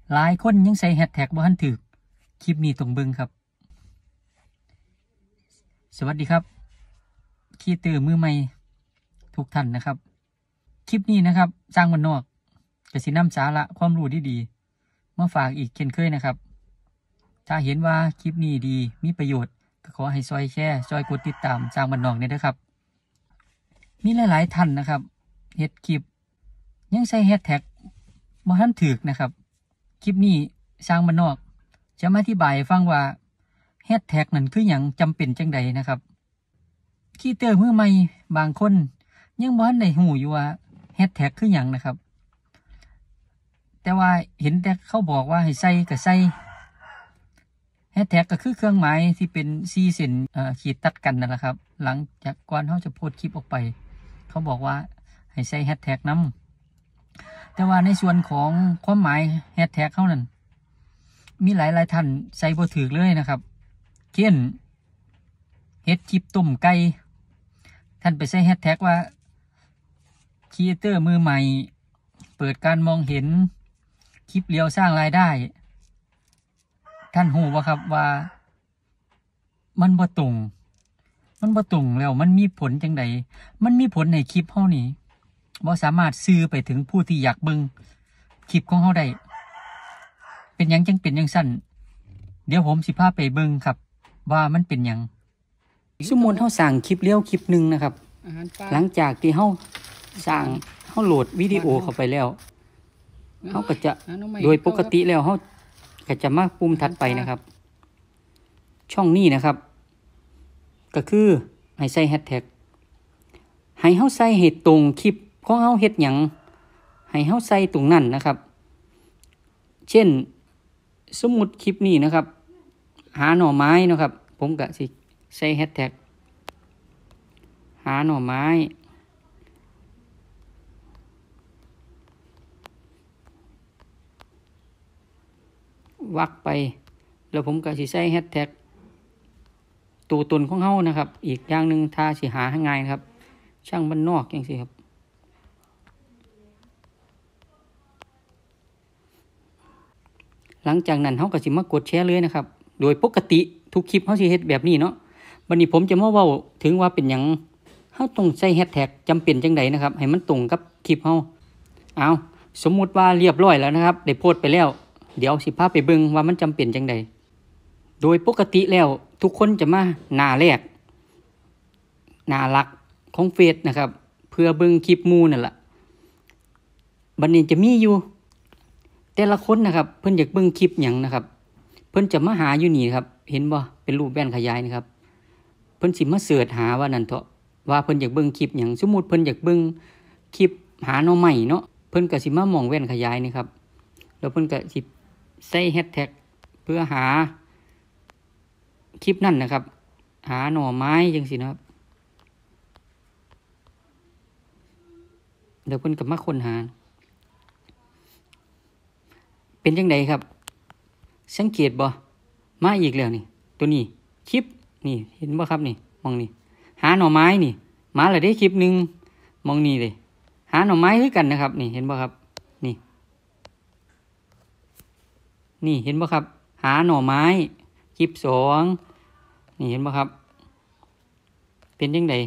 หลายคนยังใส่แฮชแท็กบ่ทันถูกคลิปนี้ต้องเบิ่งครับสวัสดีครับคีเตอร์มือใหม่ทุกท่านนะครับคลิปนี้นะครับสร้างบ้านนอกก็สินำสาระความรู้ดีๆมาฝากอีกเช่นเคยนะครับถ้าเห็นว่าคลิปนี้ดีมีประโยชน์ก็ขอให้ซอยแชร์ซอยกดติดตามสร้างบ้านนอกเนี่ยด้วยครับมีหลายๆท่านนะครับเฮ็ดคลิปยังใส่แฮชแท็กบ่ทันถูกนะครับคลิปนี้สร้างบ้านนอกจะมาอธิบายให้ฟังว่าแฮชแท็กนั่นคือหยังจำเป็นจังใดนะครับคีเตอร์มือใหม่บางคนยังบ่ทันได้หูอยู่ว่าแฮชแท็กคือหยังนะครับแต่ว่าเห็นแต่เขาบอกว่าให้ใส่ก็ใส่แฮชแท็กก็คือเครื่องหมายที่เป็น4 เส้นขีดตัดกันนั่นแหละครับหลังจากก่อนเขาจะโพสต์คลิปออกไปเขาบอกว่าให้ใส่แฮชแท็กนำแต่ว่าในส่วนของความหมายแฮชแท็กเขานั่นมีหลายท่านใส่บ่ถูกเลยนะครับเช่นเฮ็ดคลิปต้มไก่ท่านไปใส่แฮชแท็กว่าครีเอเตอร์มือใหม่เปิดการมองเห็นคลิปเรียวสร้างรายได้ท่านหูว่าครับว่ามันบ่ตรงแล้วมันมีผลจังใดมันมีผลในคลิปเฮานี่บ่สามารถสื่อไปถึงผู้ที่อยากเบิ่งคลิปของเฮาได้เป็นหยังจังเป็นจังซั่นเดี๋ยวผมสิพาไปเบิ่งครับว่ามันเป็นหยังสมมุติเฮาสร้างคลิปเรียวคลิปนึงนะครับหลังจากที่เฮาสร้างเฮาโหลดวิดีโอเข้าไปแล้วเฮาก็จะโดยปกติแล้วเฮาก็จะมาปุ่มถัดไปนะครับช่องนี้นะครับก็คือให้ใส่แฮชแท็กให้เฮาใส่ให้ตรงคลิปของเฮาเฮ็ดหยังให้เฮาใส่ตรงนั้นนะครับเช่นสมมุติคลิปนี้นะครับหาหน่อไม้นะครับผมก็สิใส่แฮชแท็กหาหน่อไม้วักไปแล้วผมก็สิใส่แฮชแท็กตัวตนของเฮานะครับอีกอย่างหนึ่งถ้าสิหาง่ายนะครับช่างบ้านนอกจังซี่ครับหลังจากนั้นเฮาก็สิมากดแชร์เลยนะครับโดยปกติทุกคลิปเฮาสิเฮ็ดแบบนี้เนาะวันนี้ผมจะมาเว้าถึงว่าเป็นหยังเฮาต้องใส่แฮชแท็กจำเป็นจังไดนะครับให้มันตรงกับคลิปเฮาเอาสมมุติว่าเรียบร้อยแล้วนะครับได้โพสต์ไปแล้วเดี๋ยวสิพาไปเบิ่งว่ามันจำเป็นจังใดโดยปกติแล้วทุกคนจะมาหน้าแรกหน้าหลักของเฟซนะครับเพื่อเบิ่งคลิปหมู่นั่นล่ะบัดนี้จะมีอยู่แต่ละคนนะครับเพิ่นอยากเบิ่งคลิปหยังนะครับเพิ่นจะมาหาอยู่นี่ครับเห็นบ่เป็นรูปแว่นขยายนะครับเพิ่นสิมาเสิร์ชหาว่านั่นเถาะว่าเพิ่นอยากเบิ่งคลิปหยังสมมุติเพิ่นอยากเบิ่งคลิปหาหน่อไม้เนาะเพิ่นก็สิมามองแว่นขยายนี่ครับแล้วเพิ่นก็สิใส่แฮชแท็กเพื่อหาคลิปนั่นนะครับหาหน่อไม้จังซี่นะครับเดี๋ยวเพิ่นก็มาค้นหาเป็นจังไดครับสังเกตบ่มาอีกแล้วนี่ตัวนี้คลิปนี่เห็นบ่ครับนี่มองนี่หาหน่อไม้นี่มาแล้วได้คลิปนึงมองนี่เลยหาหน่อไม้คือกันนะครับนี่เห็นบ่ครับนี่เห็นบ่ครับหาหน่อไม้คลิป2นี่เห็นบ่ครับเป็นจังได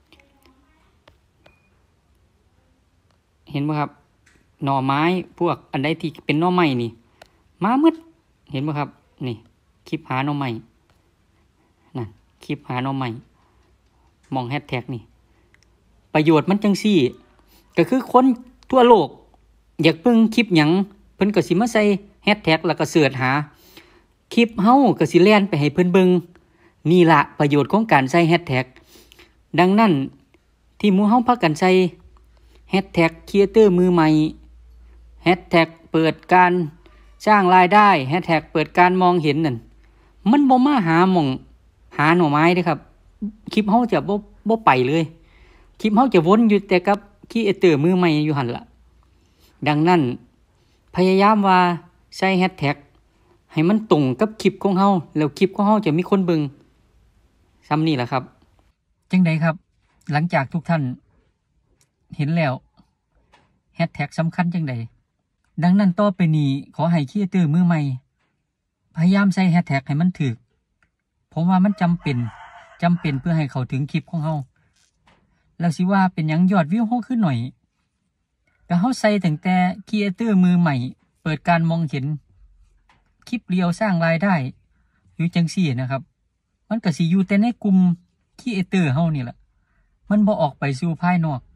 เห็นบ่ครับหน่อไม้พวกอันใดที่เป็นหน่อไม้นี่มาหมดเห็นบ่ครับนี่คลิปหาหน่อไม้นั่นคลิปหาหน่อไม้มองแฮชแท็กนี่ประโยชน์มันจังซี่ก็คือคนทั่วโลกอยากเบิ่งคลิปหยังเพิ่นก็สิมาใส่แฮชแท็กแล้วก็เสิร์ชหาคลิปเฮาก็สิแล่นไปให้เพิ่นเบิ่งนี่ล่ะประโยชน์ของการใส่แฮชแท็กดังนั้นที่หมู่เฮาพากันใส่แฮชแท็กครีเอเตอร์มือใหม่แฮชแท็กเปิดการสร้างรายได้แฮชแท็กเปิดการมองเห็นนั่นมันบ่มาหาหม่องหาหน่อไม้เด้ครับคลิปเฮาจะบ่ไปเลยคลิปเฮาจะวนอยู่แต่กับครีเอเตอร์มือใหม่อยู่หั่นล่ะดังนั้นพยายามว่าใส่แฮชแท็กให้มันตรงกับคลิปของเฮาแล้วคลิปของเฮาจะมีคนเบิ่งซ้ำนี่แหละครับจังไดครับหลังจากทุกท่านเห็นแล้วแฮชแท็กสำคัญจังใดดังนั้นต่อไปนี้ขอให้ครีเอเตอร์มือใหม่พยายามใส่แฮชแท็กให้มันถูกผมว่ามันจำเป็นเพื่อให้เขาถึงคลิปของเฮาแล้วสิว่าเป็นหยังยอดวิวเฮาขึ้นหน่อยก็เฮาใส่ตั้งแต่ครีเอเตอร์มือใหม่เปิดการมองเห็นคลิปเรียวสร้างรายได้อยู่จังซี่นะครับมันก็สิอยู่แต่ในกลุ่มครีเอเตอร์เฮานี่แหละมันบ่ออกไปสู่ภายนอก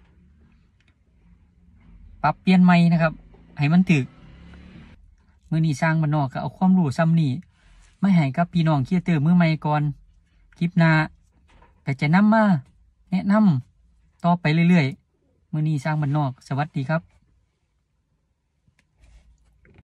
ปรับเปลี่ยนใหม่นะครับให้มันถูกมื้อนี้สร้างบ้านนอกก็เอาความรู้ซ้ำนี้มาให้กับพี่น้องครีเอเตอร์มือใหม่ก่อนคลิปหน้าก็จะนำมาแนะนำต่อไปเรื่อยๆมื้อนี้สร้างบ้านนอกสวัสดีครับ